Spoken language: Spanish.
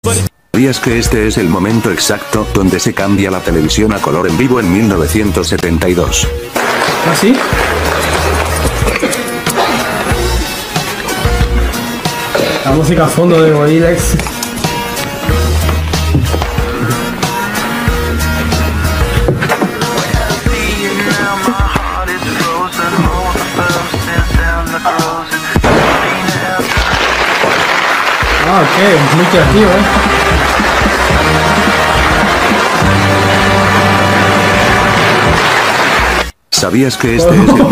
¿Sabías que este es el momento exacto donde se cambia la televisión a color en vivo en 1972? ¿Ah, sí? La música a fondo de Gorillaz. Ah, ok, muy creativo, ¿Sabías que este es el